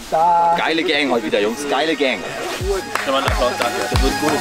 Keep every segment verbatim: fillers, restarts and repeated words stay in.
Da. Geile Gang heute wieder, Jungs. Geile Gang. Nochmal einen Applaus dafür. Das wird gut.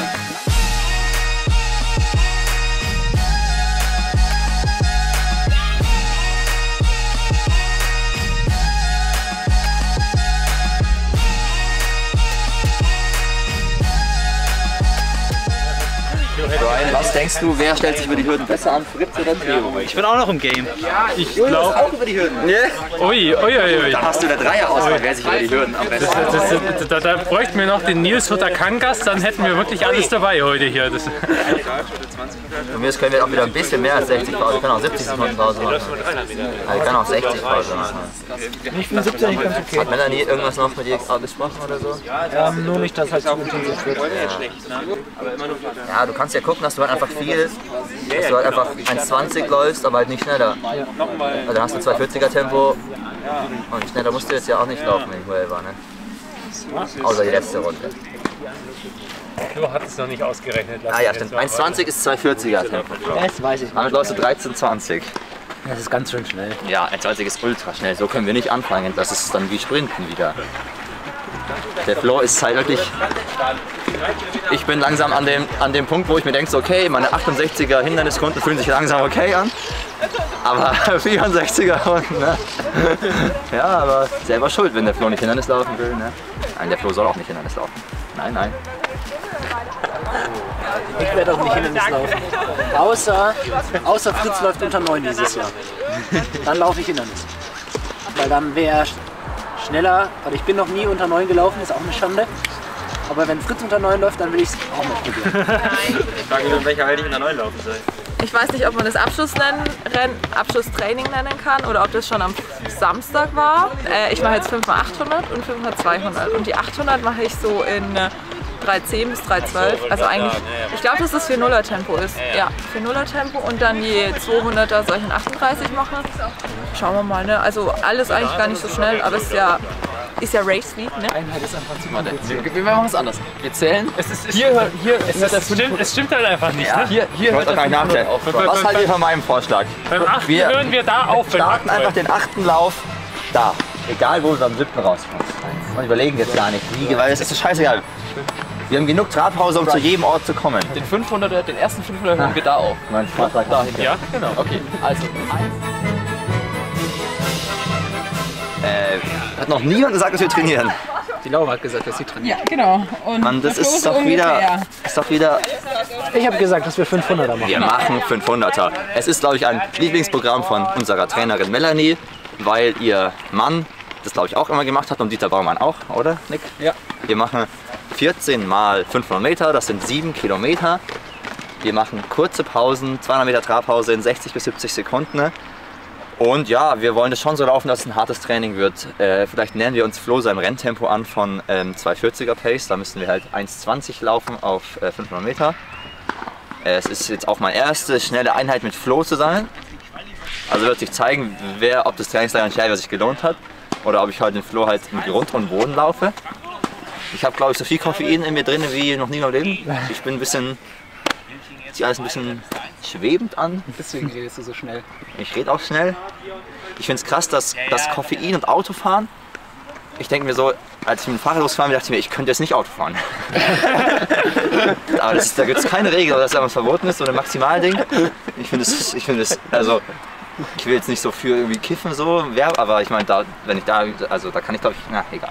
Brian, was denkst du, wer stellt sich über die Hürden besser an, Fritz oder Theo? Ich bin auch noch im Game. Ich Julius glaube. auch über die Hürden. Yeah. Ui, ui, ui, ui. Da hast du der Dreier-Auswahl, wer sich über die Hürden am besten Das, das, das, da, da bräuchten wir noch den Nils Hutter-Kangas, dann hätten wir wirklich alles dabei heute hier. Das Und jetzt können wir auch wieder ein bisschen mehr als sechzig Pause. Wir können auch siebzig Sekunden Pause machen. Also wir können auch sechzig Pause machen. Ich finde siebzig nicht ganz okay. Hat Melanie irgendwas noch mit dir besprochen oder so? Ähm, nur nicht, dass halt zu intensiv wird. Ja, du kannst ja gucken, dass du halt einfach viel, dass du halt einfach eins zwanzig läufst, aber halt nicht schneller. Also dann hast du zwei vierziger Tempo und schneller musst du jetzt ja auch nicht laufen, wenn ich Huel war, ne? Außer die letzte Runde. Flo hat es noch nicht ausgerechnet. Ah ja, stimmt. eins zwanzig ist zwei vierziger Tempo. Das weiß ich nicht. Damit läufst du dreizehn zwanzig. Das ist ganz schön schnell. Ja, eins zwanzig ist ultra schnell. So können wir nicht anfangen. Das ist dann wie Sprinten wieder. Der Flo ist halt wirklich. Ich bin langsam an dem, an dem Punkt, wo ich mir denke, so, okay, meine achtundsechziger Hinderniskunden fühlen sich langsam okay an. Aber vierundsechziger Runden, ne? Ja, aber selber schuld, wenn der Flo nicht Hindernis laufen will. Ne? Nein, der Flo soll auch nicht Hindernis laufen. Nein, nein. Ich werde auch nicht Hindernis laufen. Außer, außer Fritz läuft unter neun dieses Jahr. Dann laufe ich Hindernis. Weil dann wäre er schneller, weil ich bin noch nie unter neun gelaufen, ist auch eine Schande. Aber wenn Fritz unter neun läuft, dann will ich es auch mal probieren. Ich frage mich, in welcher Halte ich unter neun laufen soll. Ich weiß nicht, ob man das Abschluss nennen, Renn, Abschlusstraining nennen kann oder ob das schon am Samstag war. Äh, ich mache jetzt fünf mal achthundert und fünf mal zweihundert. Und die achthundert mache ich so in äh, drei zehn bis drei zwölf. Also eigentlich, ich glaube, dass das vier nuller Tempo ist. Ja, vier nuller Tempo und dann je zweihunderter soll ich in achtunddreißig machen. Schauen wir mal, ne? Also alles eigentlich gar nicht so schnell, aber es ist ja, ist ja Race Week, ne? Einheit ist einfach zu Wir, wir machen es anders. Wir zählen. Es, ist, es, Hier, hier ist es, das stimmt, es stimmt halt einfach nicht. Ja. Ne? Hier, hier Ich wollte auch gar nicht nachdenken. Was haltet ihr von meinem Vorschlag? Beim achten Wir hören wir da auf. Wir starten einfach den achten Lauf da. Egal, wo du am siebten rauskommst. Und überlegen jetzt gar nicht, wie, weil es ist so scheißegal. Wir haben genug Trabpause, um zu jedem Ort zu kommen. Den fünfhunderter, den ersten fünfhunderter hören wir da auf. Mein Vorschlag dahin. Ja, genau. Okay, also eins. Äh, hat noch niemand gesagt, dass wir trainieren. Die Laura hat gesagt, dass sie trainiert. Ja, genau. Und Mann, das Flo ist so doch wieder, ungefähr. ist doch wieder. Ich habe gesagt, dass wir fünfhunderter machen. Wir machen fünfhunderter. Es ist, glaube ich, ein Lieblingsprogramm von unserer Trainerin Melanie, weil ihr Mann das, glaube ich, auch immer gemacht hat und Dieter Baumann auch, oder, Nick? Ja. Wir machen vierzehn mal fünfhundert Meter, das sind sieben Kilometer. Wir machen kurze Pausen, zweihundert Meter Trabpause in sechzig bis siebzig Sekunden. Und ja, wir wollen das schon so laufen, dass es ein hartes Training wird. Äh, vielleicht nähern wir uns Flo sein Renntempo an von ähm, zwei vierziger Pace. Da müssen wir halt eins zwanzig laufen auf äh, fünfhundert Meter. Äh, es ist jetzt auch meine erste schnelle Einheit mit Flo zu sein. Also wird sich zeigen, wer, ob das Trainingslager in Scherber sich gelohnt hat oder ob ich heute den Flo halt im Grund und Boden laufe. Ich habe, glaube ich, so viel Koffein in mir drin wie noch nie im Leben. Ich bin ein bisschen, sieht alles ein bisschen schwebend an. Deswegen redest du so schnell. Ich rede auch schnell. Ich finde es krass, dass das Koffein und Autofahren. Ich denke mir so, als ich mit dem Fahrrad losgefahren bin, dachte ich mir, ich könnte jetzt nicht Auto fahren. Aber das ist, da gibt es keine Regel, dass das verboten ist, so ein Maximalding. Ich finde es, ich finde es, also ich will jetzt nicht so für irgendwie kiffen so, aber ich meine, da, wenn ich da, also da kann ich glaube ich, na egal.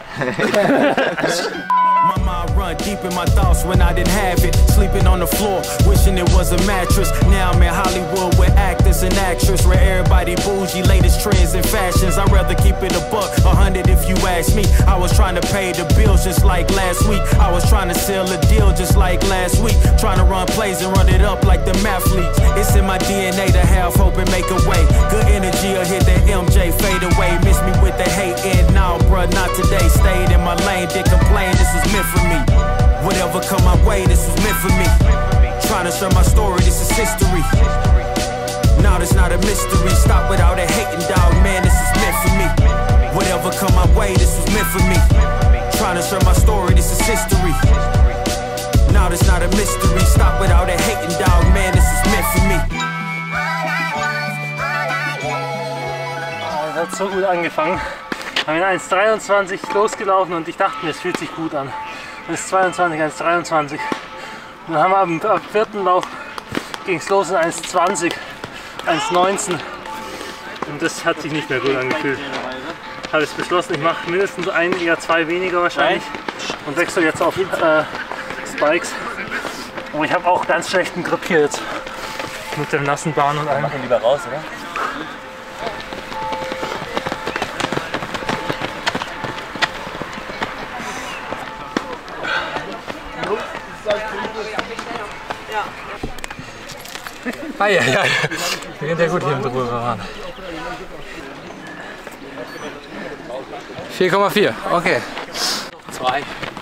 My mind run deep in my thoughts when I didn't have it. Sleeping on the floor, wishing it was a mattress. Now I'm in Hollywood with actors and actresses. Where everybody bougie, latest trends and fashions. I'd rather keep it a buck, a hundred if you ask me. I was trying to pay the bills just like last week. I was trying to sell a deal just like last week. Trying to run plays and run it up like the mathletes. It's in my D N A to have hope and make a way. Good energy will hit that M J fade away. Miss me with the hate and now, bruh, not today. Stayed in my lane, did complain, this was meant for me. Whatever come my way, this was meant for me. Trying to share my story, this is history. Now this not a mystery. Stop without a hating dog, man, this is meant for me. Whatever come my way, this was meant for me. Trying to share my story, this is history. Now this not a mystery. Stop without a hating dog, man, this is meant for me. Das hat so gut angefangen. bin eins dreiundzwanzig losgelaufen und ich dachte mir, es fühlt sich gut an. Es ist zweiundzwanzig, eins dreiundzwanzig. Und dann haben wir am, am vierten Lauf ging es los in eins zwanzig, eins neunzehn. Und das hat sich nicht mehr gut angefühlt. Ich habe jetzt beschlossen, ich mache mindestens ein, eher zwei weniger wahrscheinlich und wechsle jetzt auf äh, Spikes. Und ich habe auch ganz schlechten Grip hier jetzt mit der nassen Bahn und allem. Mach ihn lieber raus, oder? Ah ja, ja, wir gehen ja gut hier im Drüberfahren. vier Komma vier, okay. zwei.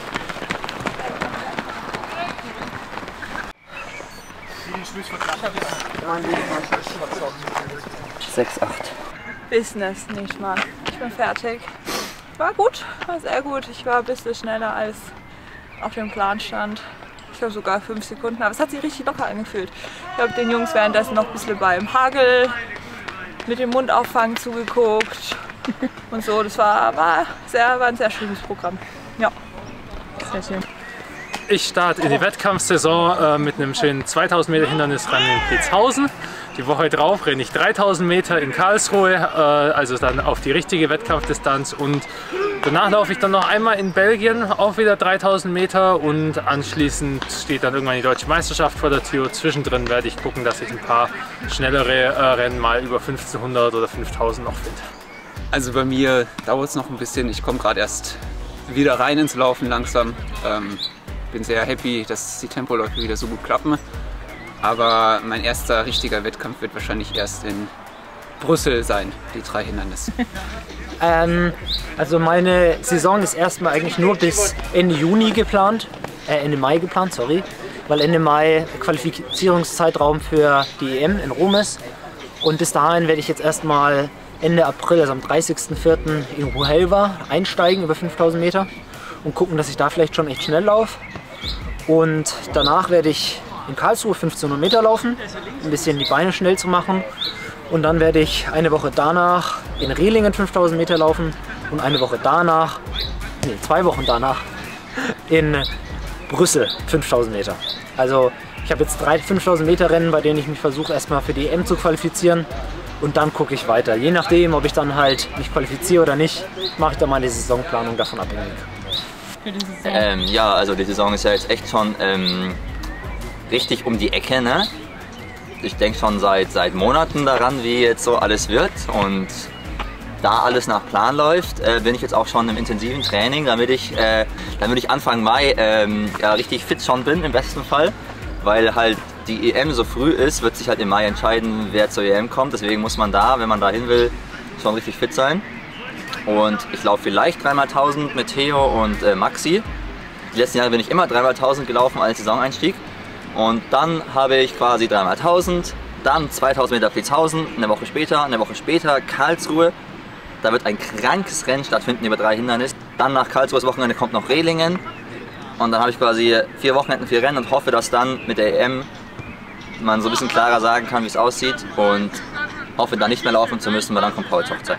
sechs Komma acht. Business nicht mal. Ich bin fertig. War gut, war sehr gut. Ich war ein bisschen schneller als auf dem Plan stand. Ich glaube sogar fünf Sekunden, aber es hat sich richtig locker angefühlt. Ich habe den Jungs währenddessen noch ein bisschen beim Hagel mit dem Mundauffangen zugeguckt und so. Das war, war, sehr, war ein sehr schönes Programm. Ja, sehr schön. Ich starte in die Wettkampfsaison äh, mit einem schönen zweitausend Meter Hindernisrennen in Plitzhausen. Die Woche drauf renne ich dreitausend Meter in Karlsruhe, äh, also dann auf die richtige Wettkampfdistanz, und danach laufe ich dann noch einmal in Belgien, auch wieder dreitausend Meter, und anschließend steht dann irgendwann die Deutsche Meisterschaft vor der Tür. Zwischendrin werde ich gucken, dass ich ein paar schnellere äh, Rennen mal über fünfzehnhundert oder fünftausend noch finde. Also bei mir dauert es noch ein bisschen. Ich komme gerade erst wieder rein ins Laufen langsam. Ähm, bin sehr happy, dass die Tempoläufe wieder so gut klappen. Aber mein erster richtiger Wettkampf wird wahrscheinlich erst in Brüssel sein, die drei Hindernisse. Ähm, also meine Saison ist erstmal eigentlich nur bis Ende Juni geplant, äh Ende Mai geplant, sorry, weil Ende Mai Qualifizierungszeitraum für die E M in Rom ist. Und bis dahin werde ich jetzt erstmal Ende April, also am dreißigsten vierten in Huelva einsteigen über fünftausend Meter und gucken, dass ich da vielleicht schon echt schnell laufe. Und danach werde ich in Karlsruhe fünfzehnhundert Meter laufen, ein bisschen die Beine schnell zu machen. Und dann werde ich eine Woche danach in Rehlingen fünftausend Meter laufen und eine Woche danach, nee, zwei Wochen danach in Brüssel fünftausend Meter. Also ich habe jetzt drei fünftausend Meter Rennen, bei denen ich mich versuche erstmal für die E M zu qualifizieren, und dann gucke ich weiter. Je nachdem, ob ich dann halt mich qualifiziere oder nicht, mache ich dann meine Saisonplanung davon abhängig. Ähm, ja, also die Saison ist ja jetzt echt schon ähm, richtig um die Ecke, ne? Ich denke schon seit, seit Monaten daran, wie jetzt so alles wird, und da alles nach Plan läuft, äh, bin ich jetzt auch schon im intensiven Training, damit ich, äh, damit ich Anfang Mai ähm, ja, richtig fit schon bin, im besten Fall, weil halt die E M so früh ist, wird sich halt im Mai entscheiden, wer zur E M kommt, deswegen muss man da, wenn man da hin will, schon richtig fit sein. Und ich laufe vielleicht dreimal tausend mit Theo und äh, Maxi. Die letzten Jahre bin ich immer dreimal tausend gelaufen als Saisoneinstieg. Und dann habe ich quasi dreimal tausend, dann zweitausend Meter Plitzhausen, eine Woche später, eine Woche später Karlsruhe. Da wird ein krankes Rennen stattfinden über drei Hindernisse. Dann nach Karlsruhe das Wochenende kommt noch Rehlingen. Und dann habe ich quasi vier Wochenenden, vier Rennen und hoffe, dass dann mit der E M man so ein bisschen klarer sagen kann, wie es aussieht. Und hoffe, dann nicht mehr laufen zu müssen, weil dann kommt Pauls Hochzeit.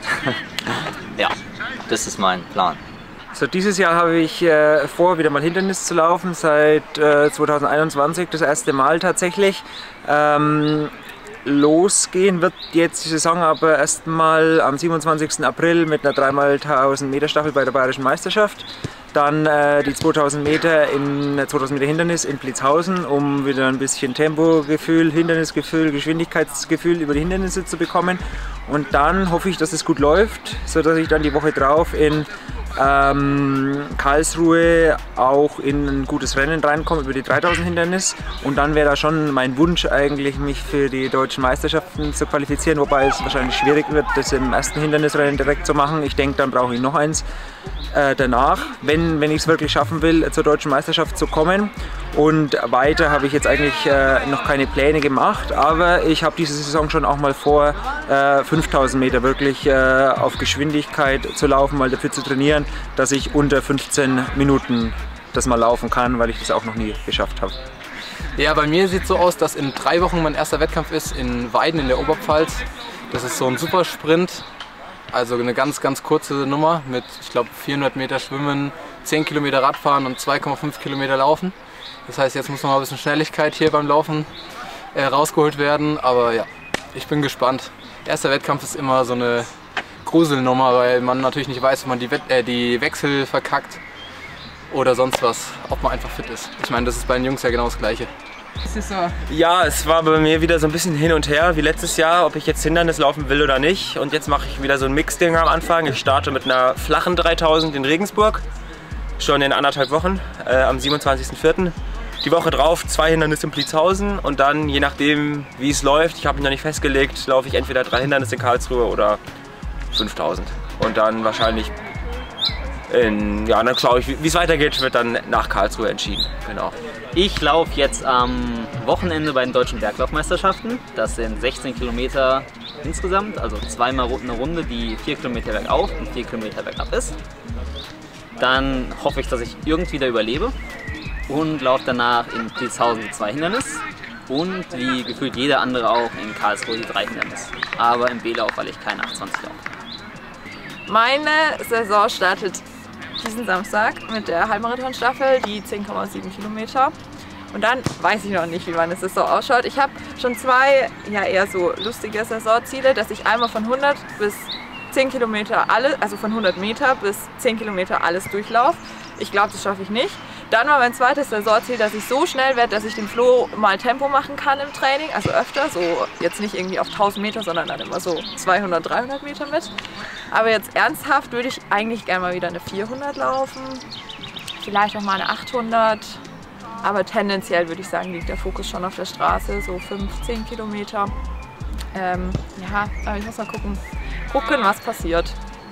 Ja, das ist mein Plan. So, dieses Jahr habe ich äh, vor, wieder mal Hindernis zu laufen, seit äh, zweitausendeinundzwanzig, das erste Mal tatsächlich. Ähm, losgehen wird jetzt die Saison aber erstmal am siebenundzwanzigsten April mit einer drei mal tausend Meter Staffel bei der Bayerischen Meisterschaft. Dann äh, die zweitausend Meter in zweitausend Meter Hindernis in Plitzhausen, um wieder ein bisschen Tempogefühl, Hindernisgefühl, Geschwindigkeitsgefühl über die Hindernisse zu bekommen. Und dann hoffe ich, dass es gut läuft, sodass ich dann die Woche drauf in ähm, Karlsruhe auch in ein gutes Rennen reinkomme über die dreitausend Hindernis. Und dann wäre da schon mein Wunsch eigentlich, mich für die deutschen Meisterschaften zu qualifizieren, wobei es wahrscheinlich schwierig wird, das im ersten Hindernisrennen direkt zu machen. Ich denke, dann brauche ich noch eins äh, danach, wenn, wenn ich es wirklich schaffen will, zur deutschen Meisterschaft zu kommen. Und weiter habe ich jetzt eigentlich äh, noch keine Pläne gemacht, aber ich habe diese Saison schon auch mal vor, äh, fünftausend Meter wirklich äh, auf Geschwindigkeit zu laufen, mal dafür zu trainieren, dass ich unter fünfzehn Minuten das mal laufen kann, weil ich das auch noch nie geschafft habe. Ja, bei mir sieht es so aus, dass in drei Wochen mein erster Wettkampf ist in Weiden in der Oberpfalz. Das ist so ein Supersprint. Also eine ganz, ganz kurze Nummer mit, ich glaube, vierhundert Meter Schwimmen, zehn Kilometer Radfahren und zwei Komma fünf Kilometer Laufen. Das heißt, jetzt muss noch mal ein bisschen Schnelligkeit hier beim Laufen äh, rausgeholt werden. Aber ja, ich bin gespannt. Erster Wettkampf ist immer so eine Gruselnummer, weil man natürlich nicht weiß, ob man die, Wett äh, die Wechsel verkackt oder sonst was, ob man einfach fit ist. Ich meine, das ist bei den Jungs ja genau das Gleiche. Ja, es war bei mir wieder so ein bisschen hin und her wie letztes Jahr, ob ich jetzt Hindernis laufen will oder nicht. Und jetzt mache ich wieder so ein Mix-Ding am Anfang. Ich starte mit einer flachen dreitausend in Regensburg, schon in anderthalb Wochen, äh, am siebenundzwanzigsten vierten Die Woche drauf zwei Hindernisse in Pliezhausen und dann, je nachdem wie es läuft, ich habe mich noch nicht festgelegt, laufe ich entweder drei Hindernisse in Karlsruhe oder fünftausend. Und dann wahrscheinlich, in, ja, dann schaue ich, wie es weitergeht, wird dann nach Karlsruhe entschieden. Genau. Ich laufe jetzt am Wochenende bei den Deutschen Berglaufmeisterschaften. Das sind sechzehn Kilometer insgesamt, also zweimal eine Runde, die vier Kilometer bergauf und vier Kilometer bergab ist. Dann hoffe ich, dass ich irgendwie da überlebe und laufe danach in Pliezhausen die zwei Hindernis und wie gefühlt jeder andere auch in Karlsruhe die drei Hindernis. Aber im B-Lauf, weil ich keinen achtundzwanzig laufe. Meine Saison startet diesen Samstag mit der Halbmarathon-Staffel, die zehn Komma sieben Kilometer. Und dann weiß ich noch nicht, wie meine Saison ausschaut. Ich habe schon zwei ja eher so lustige Saisonziele, dass ich einmal von hundert bis zehn Kilometer alle, also von hundert Meter bis zehn Kilometer alles durchlaufe. Ich glaube, das schaffe ich nicht. Dann war mein zweites Saisonziel, dass ich so schnell werde, dass ich den Flo mal Tempo machen kann im Training, also öfter, so jetzt nicht irgendwie auf tausend Meter, sondern dann immer so zweihundert, dreihundert Meter mit. Aber jetzt ernsthaft würde ich eigentlich gerne mal wieder eine vierhundert laufen, vielleicht auch mal eine achthundert, aber tendenziell würde ich sagen, liegt der Fokus schon auf der Straße, so fünf, zehn Kilometer. Ähm, ja, aber ich muss mal gucken, gucken, was passiert.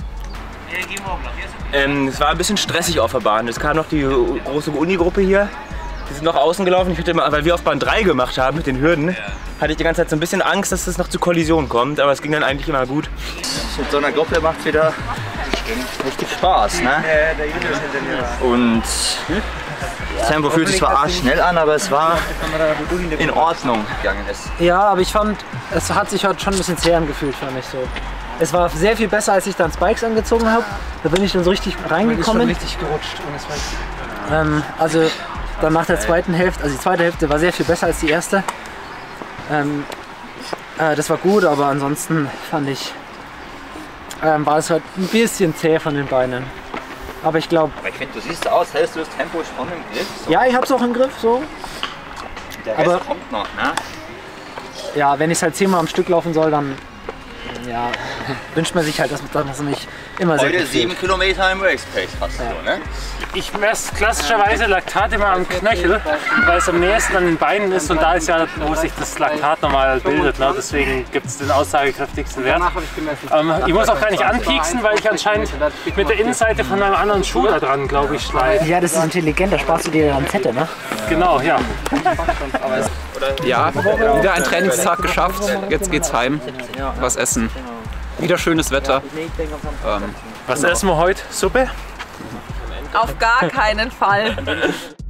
Ähm, es war ein bisschen stressig auf der Bahn. Es kam noch die große Unigruppe hier. Die sind noch außen gelaufen. Ich hatte immer, weil wir auf Bahn drei gemacht haben mit den Hürden, hatte ich die ganze Zeit so ein bisschen Angst, dass es noch zu Kollisionen kommt. Aber es ging dann eigentlich immer gut. Mit so einer Gruppe macht es wieder richtig Spaß, ne? Und das Tempo fühlt sich zwar arsch schnell an, aber es war in Ordnung gegangen ist. Ja, aber ich fand, es hat sich heute schon ein bisschen zäh angefühlt für mich so. Es war sehr viel besser, als ich dann Spikes angezogen habe. Da bin ich dann so richtig reingekommen. Man ist schon richtig gerutscht ohne Spikes. Ähm, also dann nach der zweiten Hälfte, also die zweite Hälfte war sehr viel besser als die erste. Ähm, äh, das war gut, aber ansonsten fand ich, ähm, war es halt ein bisschen zäh von den Beinen. Aber ich glaube... Aber ich finde, du siehst aus, hältst du das Tempo schon im Griff? So. Ja, ich habe es auch im Griff, so. Der Rest aber kommt noch, ne? Ja, wenn ich es halt zehnmal am Stück laufen soll, dann ja, wünscht man sich halt, dass man mich immer sehr Heute gut sieben fühlt. Kilometer im Race-Pace fast ja. So, ne? Ich messe klassischerweise Laktat immer am Knöchel, weil es am nächsten an den Beinen ist und da ist ja, wo sich das Laktat normal bildet. Ne? Deswegen gibt es den aussagekräftigsten Wert. Ähm, ich muss auch gar nicht anpieksen, weil ich anscheinend mit der Innenseite von einem anderen Schuh da dran, glaube ich, schleife. Ja, das ist intelligent, da sparst du dir dann Zette, ne? Genau, ja. Ja, wieder ein Trainingstag geschafft. Jetzt geht's heim. Was essen. Wieder schönes Wetter. Ähm, Was essen wir heute? Suppe? Auf gar keinen Fall.